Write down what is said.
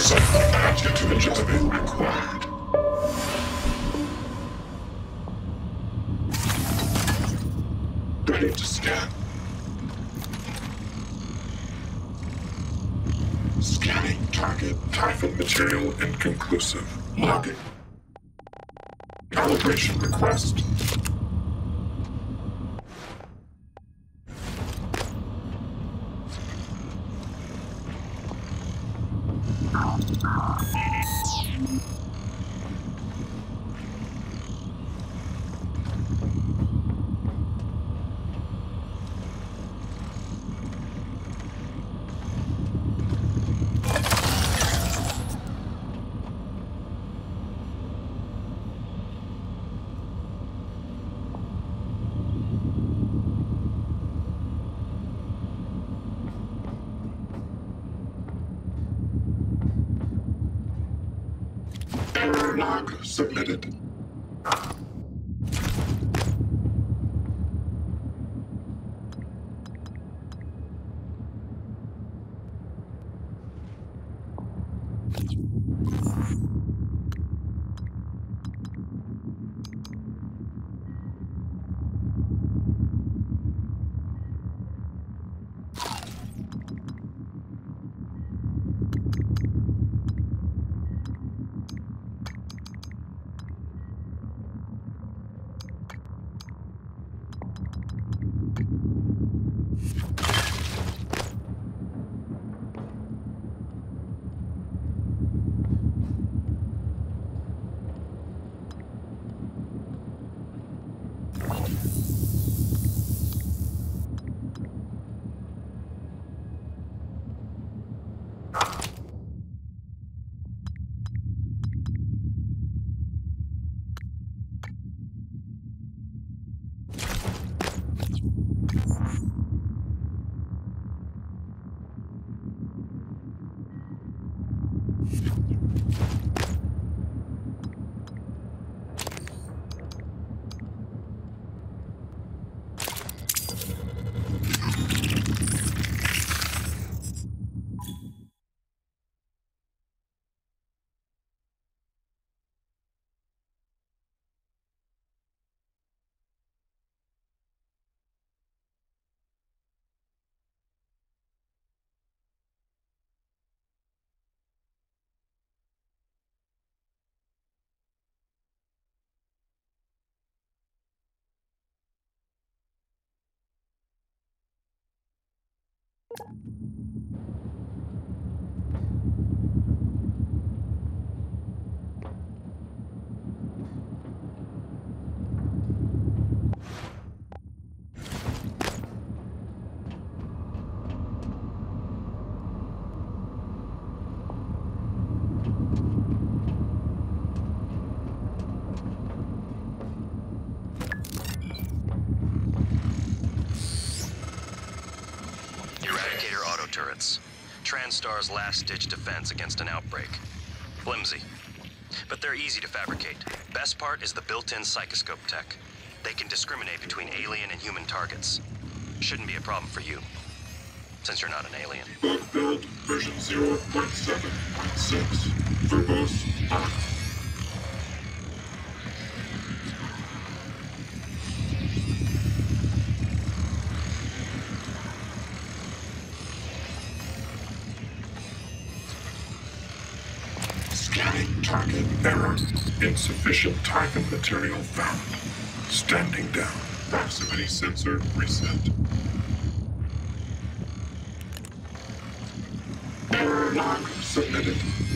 Recycling additive element required. Ready to scan. Scanning target. Typhon material inconclusive. Logging. Calibration request. Error log submitted. Turrets. TranStar's last-ditch defense against an outbreak. Flimsy. But they're easy to fabricate. Best part is the built-in psychoscope tech. They can discriminate between alien and human targets. Shouldn't be a problem for you, since you're not an alien. Bug build version 0.7.6. Verbose on. Scanning target error. Insufficient Typhon material found. Standing down. Proximity sensor reset. Error log submitted.